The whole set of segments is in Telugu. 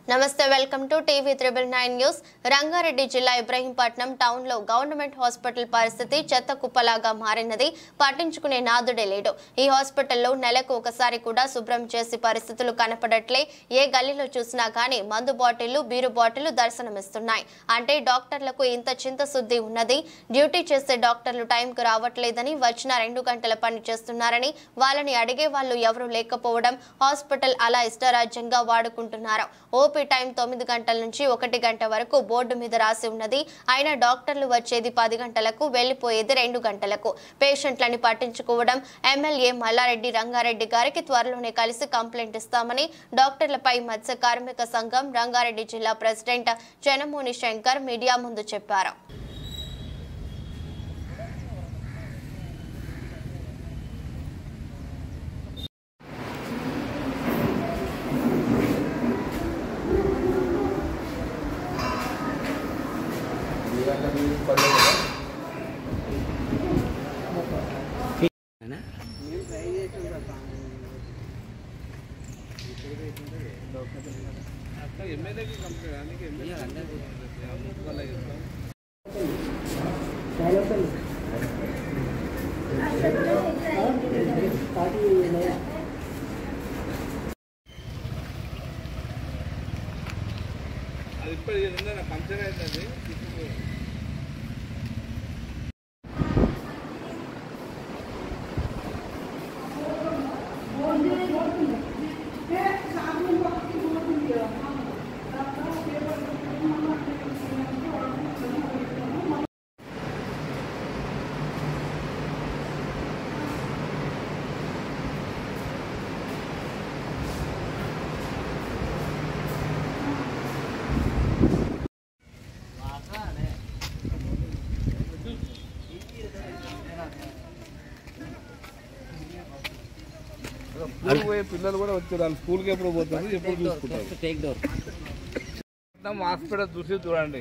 నమస్తే welcome to TV 999 news. Rangareddy జిల్లా ఇబ్రహీంపట్నం టౌన్ లో గవర్నమెంట్ హాస్పిటల్ పరిస్థితి చెత్త కుప్పలాగా మారినది. పట్టించుకునే నాదుడే లేడు. ఈ హాస్పిటల్లో నెలకు ఒకసారి కూడా శుభ్రం చేసి పరిస్థితులు కనపడట్లే. ఏ గల్లీలో చూసినా గానీ మందు బాటిళ్లు, బీరు బాటిళ్లు దర్శనమిస్తున్నాయి. అంటే డాక్టర్లకు ఇంత చింతశుద్ధి ఉన్నది. డ్యూటీ చేసే డాక్టర్లు టైంకు రావట్లేదని, వచ్చిన 2 గంటల పని చేస్తున్నారని, వాళ్ళని అడిగే వాళ్ళు ఎవరూ లేకపోవడం, హాస్పిటల్ అలా ఇష్టరాజ్యంగా వాడుకుంటున్నారు. ఓపీ టైం 9 గంటల నుంచి 1 గంట వరకు బోర్డు మీద రాసి ఉన్నది. అయినా డాక్టర్లు వచ్చేది 10 గంటలకు, వెళ్లిపోయేది 2 గంటలకు. పేషెంట్లని పట్టించుకోవడం. ఎమ్మెల్యే మల్లారెడ్డి రంగారెడ్డి గారికి త్వరలోనే కలిసి కంప్లైంట్ ఇస్తామని డాక్టర్లపై మత్స్య కార్మిక సంఘం రంగారెడ్డి జిల్లా ప్రెసిడెంట్ చెనమూని శంకర్ మీడియా ముందు చెప్పారు. పిల్లలు కూడా వచ్చారు. స్కూల్కి ఎప్పుడు పోతారు, ఎప్పుడు చూసుకుంటారు. హాస్పిటల్ చూసి చూడండి,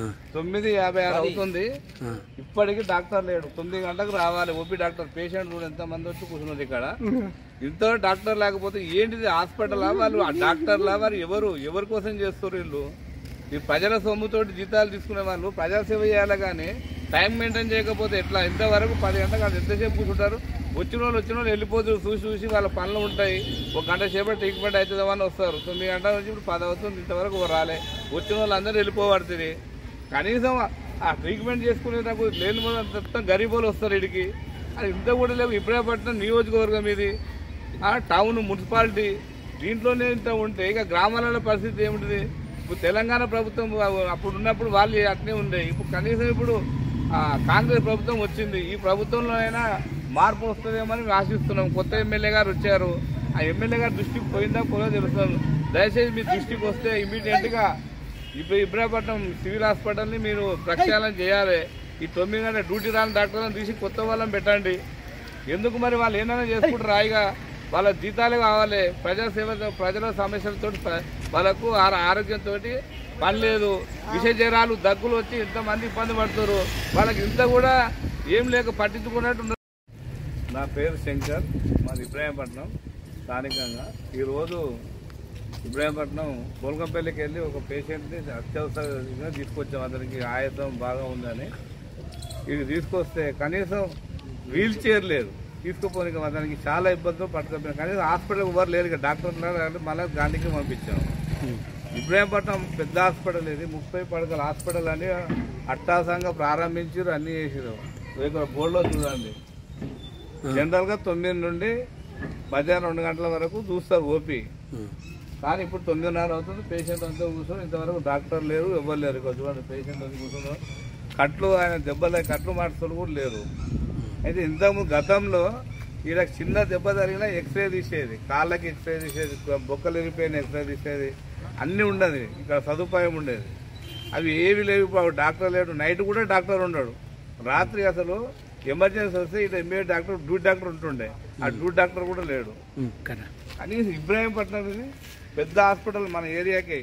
9:56 అవుతుంది. ఇప్పటికీ డాక్టర్ లేడు. 9 గంటలకు రావాలి ఓపీ డాక్టర్. పేషెంట్ కూడా ఎంత మంది వచ్చి కూర్చున్నారు ఇక్కడ. ఇంత డాక్టర్ లేకపోతే ఏంటిది హాస్పిటల్? వాళ్ళు ఆ డాక్టర్లా వారు ఎవరి కోసం చేస్తారు? వీళ్ళు ఈ ప్రజల సొమ్ముతోటి జీతాలు తీసుకునే వాళ్ళు ప్రజాసేవ చేయాలి, కానీ టైం మెయింటైన్ చేయకపోతే ఎట్లా? ఇంతవరకు 10 గంటలకు ఎంతసేపు కూర్చుంటారు? వచ్చిన వాళ్ళు వెళ్ళిపోతారు. చూసి వాళ్ళ పనులు ఉంటాయి. 1 గంట సేపటి ట్రీట్మెంట్ అవుతుందని వస్తారు. 9 గంటల నుంచి ఇప్పుడు 10 అవుతుంది, ఇంతవరకు రాలే. వచ్చిన వాళ్ళు అందరూ వెళ్ళిపోబడుతుంది. కనీసం ఆ ట్రీట్మెంట్ చేసుకునేటప్పుడు లేని మొత్తం గరీబోలు వస్తారు ఇడికి. అది ఇంత కూడా లేవు. ఇబ్రహీంపట్నం నియోజకవర్గం ఇది, టౌన్ మున్సిపాలిటీ, దీంట్లోనే ఇంత ఉంటే ఇక గ్రామాలలో పరిస్థితి ఏమిటిది? ఇప్పుడు తెలంగాణ ప్రభుత్వం అప్పుడు ఉన్నప్పుడు వాళ్ళు అట్నే ఉండే. ఇప్పుడు కనీసం ఇప్పుడు కాంగ్రెస్ ప్రభుత్వం వచ్చింది. ఈ ప్రభుత్వంలో అయినా మార్పు వస్తుందేమని మేము ఆశిస్తున్నాం. కొత్త ఎమ్మెల్యే గారు వచ్చారు. ఆ ఎమ్మెల్యే గారు దృష్టికి పోయిందా పోదో తెలుస్తుంది. దయచేసి మీ దృష్టికి వస్తే ఇమీడియట్గా ఇబ్రహీంపట్నం సివిల్ హాస్పిటల్ని మీరు ప్రక్షాళన చేయాలి. ఈ 9 గంటల డ్యూటీ రాని డాక్టర్లను తీసి కొత్త వాళ్ళని పెట్టండి. ఎందుకు మరి వాళ్ళు ఏమైనా చేసుకుంటారు? రాయిగా వాళ్ళ జీతాలే కావాలి. ప్రజాసేవ, ప్రజల సమస్యలతో వాళ్ళకు ఆరోగ్యంతో పని లేదు. విష జ్వరాలు, దగ్గులు వచ్చి ఇంతమంది ఇబ్బంది పడుతున్నారు. వాళ్ళకి ఇంత కూడా ఏం లేక పట్టించుకున్నట్టు. నా పేరు శంకర్, మాది ఇబ్రహీంపట్నం స్థానికంగా. ఈరోజు ఇబ్రహీంపట్నం గోల్కంపల్లికి వెళ్ళి ఒక పేషెంట్ని అత్యవసరంగా తీసుకొచ్చాం. అతనికి ఆయాసం బాగా ఉందని. ఇది తీసుకొస్తే కనీసం వీల్ చైర్ లేదు తీసుకుపోయి. అతనికి చాలా ఇబ్బందులు పట్టుకపోయినా కనీసం హాస్పిటల్ ఎవరు లేరు. ఇక డాక్టర్ మళ్ళీ గాంధీకి పంపించాము. ఇబ్రహీంపట్నం పెద్ద హాస్పిటల్ ఇది, 30 పడకల హాస్పిటల్ అని అట్టాసంగా ప్రారంభించారు, అన్ని చేసారు. ఇక్కడ బోర్డులో చూడండి, జనరల్గా 9 నుండి మధ్యాహ్నం 2 గంటల వరకు చూస్తారు ఓపీ. కానీ ఇప్పుడు 9:30 అవుతుంది. పేషెంట్ అంతా కూర్చొని ఇంతవరకు డాక్టర్ లేరు, ఎవరు లేరు. ఇక్కడ చూడండి, పేషెంట్ అంతా కూర్చున్నారు. ఆయన కట్లు మార్చులు కూడా లేరు. అయితే ఇంతకుముందు గతంలో వీళ్ళకి చిన్న దెబ్బ జరిగినా ఎక్స్రే తీసేది, కాళ్ళకి ఎక్స్రే తీసేది, బొక్కలు ఇరిపోయిన ఎక్స్రే తీసేది, అన్నీ ఉండదు. ఇక్కడ సదుపాయం ఉండేది. అవి ఏవి లేవు. ఇప్పుడు డాక్టర్ లేడు. నైట్ కూడా డాక్టర్ ఉన్నాడు. రాత్రి అసలు ఎమర్జెన్సీ వస్తే ఇటు ఎంబీఏ డాక్టర్, డ్యూటీ డాక్టర్ ఉంటుండే. ఆ డ్యూటీ డాక్టర్ కూడా లేడు. కనీసం ఇబ్రహీంపట్నం ఇది పెద్ద హాస్పిటల్ మన ఏరియాకి.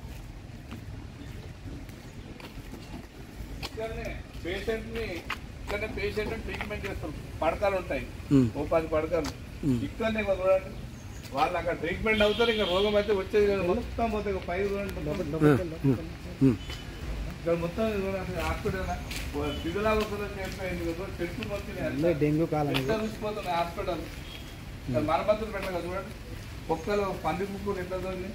పేషెంట్ ని ఇక్కడనే పేషెంట్ ట్రీట్మెంట్ చేస్తారు, పడకలు ఉంటాయి, ఓ 10 పడకలు ఇక్కడనే చూడండి. వాళ్ళు అక్కడ ట్రీట్మెంట్ అవుతారు, ఇంకా రోగం అయితే వచ్చేది మొత్తం పోతే 5 చూడండి ఇక్కడ మొత్తం హాస్పిటల్ దిగులాగా చెట్లు మొత్తం డెంగ్యూ కాలం చూసిపోతున్నాయి హాస్పిటల్. మరమ్మతులు పెట్టాలి కదా చూడండి, కుక్కలు పంది కుక్కలు ఎట్లా చూడండి.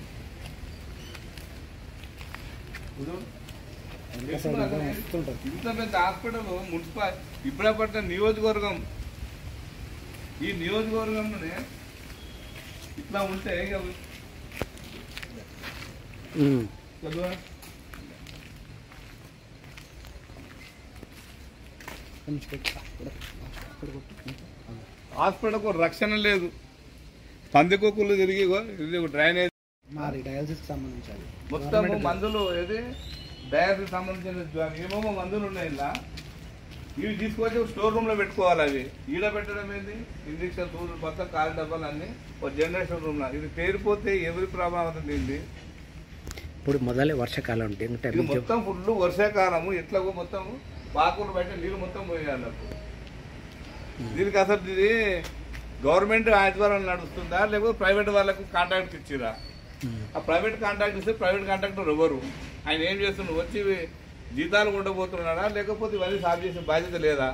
ఇంత పెద్ద హాస్పిటల్ మున్సిపల్ ఇబ్రాపట్నం నియోజకవర్గం, ఈ నియోజకవర్గంలోనే ఇట్లా ఉంటే హాస్పిటల్కు రక్షణ లేదు, పందికొక్కులు తిరిగి డ్రైనేజ్ మొత్తం మందులు ఏది డయాలసిస్ సంబంధించిన ఏమేమో మందులు ఉన్నాయి ఇలా, ఇవి తీసుకొచ్చి స్టోర్ రూమ్ లో పెట్టుకోవాలి. అవి ఈడ పెట్టడం ఏంది, ఇంజక్షన్ రూల్ మొత్తం కాలు డబ్బాలు అన్ని ఒక జనరేషన్ రూమ్ లో. ఇది పేరుపోతే ఎవరి ప్రభావం అవుతుంది. ఇప్పుడు మొదలై వర్షాకాలం ఇది మొత్తం ఫుల్ వర్షాకాలము, ఎట్లా మొత్తం పాకులు బయట నీళ్ళు మొత్తం పోయాలి. దీనికి అసలు ఇది గవర్నమెంట్ ఆధ్వర్యంలో నడుస్తుందా లేకపోతే ప్రైవేట్ వాళ్ళకు కాంట్రాక్ట్ ఇచ్చిరా? ఆ ప్రైవేట్ కాంట్రాక్ట్ ఇస్తే ప్రైవేట్ కాంట్రాక్టర్ ఎవరు, ఆయన ఏం చేస్తున్నాడు, వచ్చి జీతాలు ఉండబోతున్నాడా లేకపోతే ఇవన్నీ సాగు చేసే బాధ్యత లేదా?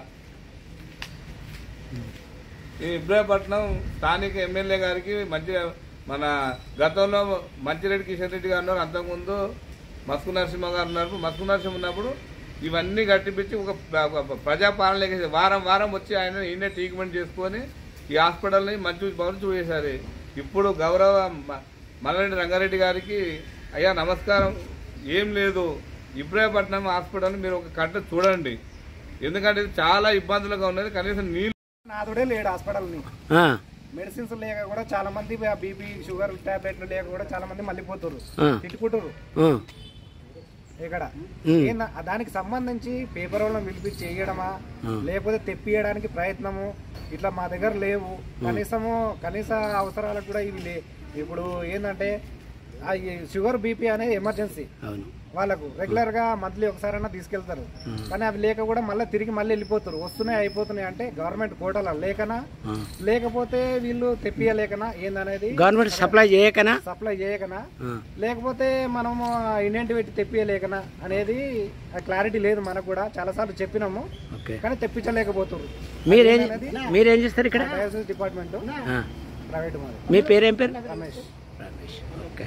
ఈ ఇబ్రాహీంపట్నం స్థానిక ఎమ్మెల్యే గారికి మంచిగా మన గతంలో మంచిరెడ్డి కిషన్ రెడ్డి గారు ఉన్నారు, అంతకుముందు మస్కు నరసింహ గారు ఉన్నారు. మస్కు నరసింహ ఉన్నప్పుడు ఇవన్నీ కట్టిపించి ఒక ప్రజాపాలన వారం వారం వచ్చి ఆయన ఈయన ట్రీట్మెంట్ చేసుకొని ఈ హాస్పిటల్ని మంచి భవన్ చూసేశారు. ఇప్పుడు గౌరవ మల్లారెడ్డి రంగారెడ్డి గారికి అయ్యా నమస్కారం, ఏం లేదు ఇబ్రాహీంపట్నం హాస్పిటల్ మీరు ఒక గంట చూడండి, ఎందుకంటే ఇది చాలా ఇబ్బందులుగా ఉన్నది. కనీసం నీళ్ళు నాదుడే లేడు హాస్పిటల్ ని, మెడిసిన్స్ లేక కూడా చాలా మంది బీపీ షుగర్ టాబ్లెట్లు లేక కూడా చాలా మంది మళ్ళీపోతారు, తిట్టుకుంటారు. ఇక్కడ దానికి సంబంధించి పేపర్ వాళ్ళని పిలిపించి చేయడమా లేకపోతే తెప్పియడానికి ప్రయత్నము ఇట్లా మా దగ్గర లేవు. కనీస అవసరాలకు కూడా ఇవి ఇప్పుడు ఏంటంటే షుగర్ బీపీ అనేది ఎమర్జెన్సీ, వాళ్ళకు రెగ్యులర్ గా మంత్లీ ఒకసారైనా తీసుకెళ్తారు. కానీ అవి లేక కూడా తిరిగి మళ్ళీ వెళ్ళిపోతారు. వస్తున్నాయి అయిపోతున్నాయి అంటే గవర్నమెంట్ కోటల లేకనా లేకపోతే వీళ్ళు తెప్పియలేకనా ఏందనేది, గవర్నమెంట్ సప్లై చేయకనా లేకపోతే మనము ఇండియన్ పెట్టి తెప్పియలేకనా అనేది క్లారిటీ లేదు. మనకు కూడా చాలా సార్లు చెప్పినాము కానీ తెప్పించలేకపోతున్నారు. మీరేం చేస్తారు ఇక్కడ? Department private. మీ పేరేం పేరు? రమేష్. ఓకే,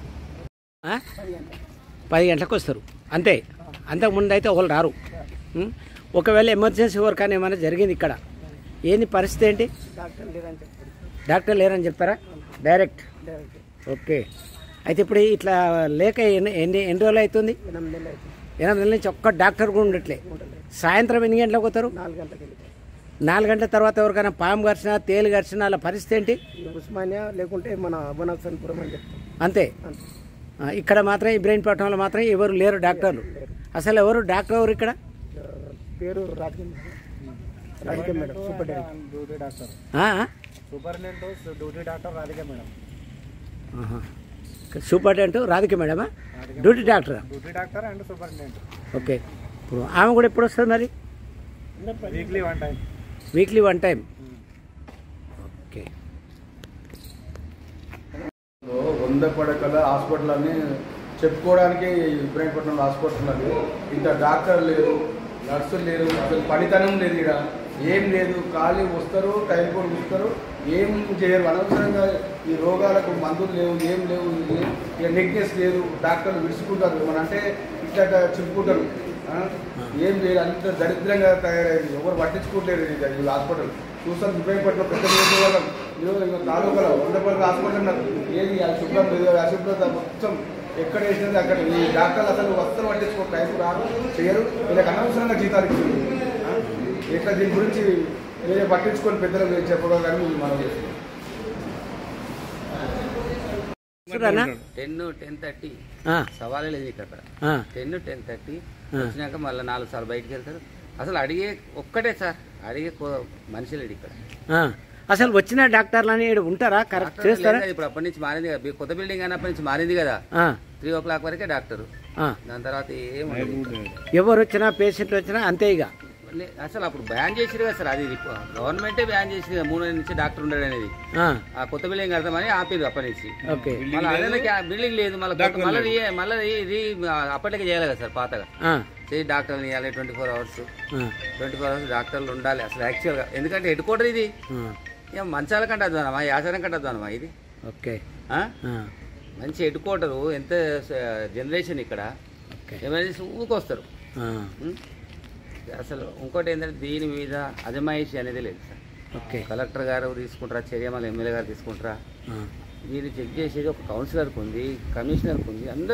10 గంటలకు వస్తారు అంతే, అంతకుముందు అయితే ఒకళ్ళు రారు. ఒకవేళ ఎమర్జెన్సీ వర్క్ అని ఏమైనా జరిగింది ఇక్కడ, ఏంది పరిస్థితి ఏంటి? డాక్టర్ లేరని చెప్తారా డైరెక్ట్? ఓకే, అయితే ఇప్పుడు ఇట్లా లేక ఎన్ని రోజులు అవుతుంది? 8 నెలల నుంచి ఒక్క డాక్టర్ కూడా ఉండట్లే. సాయంత్రం ఎన్ని గంటలకు పోతారు? 4 గంటల తర్వాత ఎవరికైనా పాము గడిచినా తేలు గడిచినా అలా పరిస్థితి ఏంటి? ఉస్మానియా లేకుంటే మన అబనాసన్పురం అని చెప్తాం అంతే. ఇక్కడ మాత్రం ఇబ్రాహీంపట్నంలో మాత్రం ఎవరు లేరు డాక్టర్లు. అసలు ఎవరు డాక్టర్ ఎవరు ఇక్కడ? పేరు Radhika madam, duty doctor. Superintendent duty doctor Radhika madam. Superintendent Radhika మేడమా? Duty doctor and superintendent. Okay, ఇప్పుడు ఆమె కూడా ఎప్పుడు వస్తుంది మరి? Weekly one time. ఓకే, 100 పడకల హాస్పిటల్ అని చెప్పుకోవడానికి ఇబ్రాహీంపట్నంలో హాస్పిటల్ అని ఇంత డాక్టర్ లేరు, నర్సులు లేరు, అసలు పనితనం లేదు, ఇక్కడ ఏం లేదు. ఖాళీ వస్తారు, టైం కూడా వస్తారు, ఏం చేయరు. అనవసరంగా ఈ రోగాలకు మందులు లేవు, ఏం లేవు. ఇక నెగ్నెస్ లేదు, డాక్టర్లు విడుచుకుంటారు, మన అంటే ఇట్లా చెప్పుకుంటారు. ఏం లేదు, అంత దరిద్రంగా తయారైంది, ఎవరు పట్టించుకుంటారు ఈ హాస్పిటల్. చూస్తాం ఇబ్రాహీంపట్నం పెద్ద నియోజకవర్గం తాలూకాలో 100 పడకల హాస్పిటల్ ఉన్నారు. ఏది శుభ్రం లేదు, అశుభ్రత మొత్తం ఎక్కడ వేసినది అక్కడ. ఈ డాక్టర్లు అసలు వస్తారు పట్టించుకో, టైం రాదు, చేయరు. వీళ్ళకి అనవసరంగా జీతాలు ఇస్తుంది. ఇట్లా దీని గురించి వేరే పట్టించుకొని పెద్దలు చెప్పడం కానీ మనం 10-10:30 సవాలే లేదు ఇక్కడ. 10-10:30 వచ్చినాక మళ్ళీ 4 సార్లు బయటకు వెళ్తారు. అసలు అడిగే ఒక్కటే సార్, అడిగే మనుషులు ఇక్కడ. అసలు వచ్చిన డాక్టర్లు ఉంటారా? కరెక్ట్ చేస్తారా? ఇప్పుడు అప్పటి నుంచి మారింది కదా, కొత్త బిల్డింగ్ అయినప్పటి నుంచి మారింది కదా. 3 o'clock వరకే డాక్టర్, దాని తర్వాత ఎవరు వచ్చినా పేషెంట్లు వచ్చినా అంతే. ఇక అసలు అప్పుడు బ్యాన్ చేసిరు కదా సార్, అది గవర్నమెంటే బ్యాన్ చేసింది 3 నెలల నుంచి డాక్టర్ ఉండడు అనేది. ఆ కొత్త బిల్డింగ్ కడతామని ఆపిరు అప్పటి నుంచి. మళ్ళీ అదే బిల్డింగ్ లేదు, మళ్ళీ అప్పటికే చేయాలి కదా సార్ పాతగా. చేసి డాక్టర్లు ఇవ్వాలి 24 అవర్స్ డాక్టర్లు ఉండాలి అసలు యాక్చువల్గా. ఎందుకంటే హెడ్ క్వార్టర్ ఇది, మంచాల కంటే అద్దానమా, యాసరం కంటే అద్దానమా ఇది. ఓకే, మంచి హెడ్ క్వార్టరు, ఎంత జనరేషన్ ఇక్కడ ఎమర్జెన్సీ ఊకొస్తారు. అసలు ఇంకోటి ఏంటంటే దీని మీద అజమాయిషి అనేది లేదు సార్. ఓకే, కలెక్టర్ గారు తీసుకుంటారా చర్య, మళ్ళీ ఎమ్మెల్యే గారు తీసుకుంటారా, దీన్ని చెక్ చేసేది ఒక కౌన్సిలర్కి ఉంది, కమిషనర్కి ఉంది, అందరూ